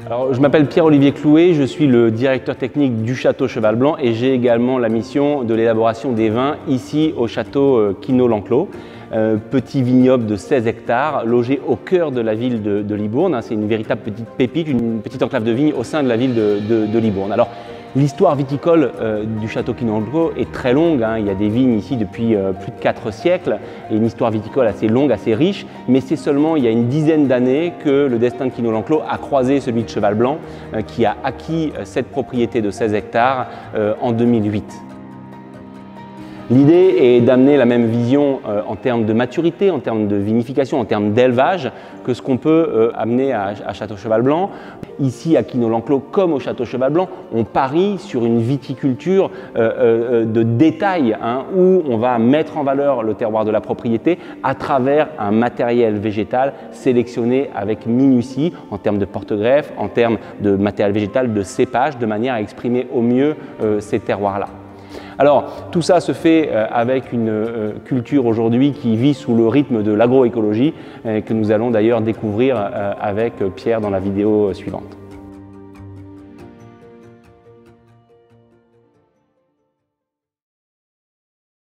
Alors, je m'appelle Pierre-Olivier Clouet, je suis le directeur technique du château Cheval Blanc et j'ai également la mission de l'élaboration des vins ici au château Quinault-l'Enclos. Petit vignoble de 16 hectares, logé au cœur de la ville de Libourne. C'est une véritable petite pépite, une petite enclave de vigne au sein de la ville de Libourne. Alors, l'histoire viticole du château Quinault-l'Enclos est très longue. Il y a des vignes ici depuis plus de 4 siècles et une histoire viticole assez longue, assez riche. Mais c'est seulement il y a une dizaine d'années que le destin de Quinault-l'Enclos a croisé celui de Cheval Blanc qui a acquis cette propriété de 16 hectares en 2008. L'idée est d'amener la même vision en termes de maturité, en termes de vinification, en termes d'élevage que ce qu'on peut amener à Château Cheval Blanc. Ici à Quinault-l'Enclos comme au Château Cheval Blanc, on parie sur une viticulture de détail où on va mettre en valeur le terroir de la propriété à travers un matériel végétal sélectionné avec minutie en termes de porte-greffe, en termes de matériel végétal, de cépage, de manière à exprimer au mieux ces terroirs-là. Alors, tout ça se fait avec une culture aujourd'hui qui vit sous le rythme de l'agroécologie que nous allons d'ailleurs découvrir avec Pierre dans la vidéo suivante.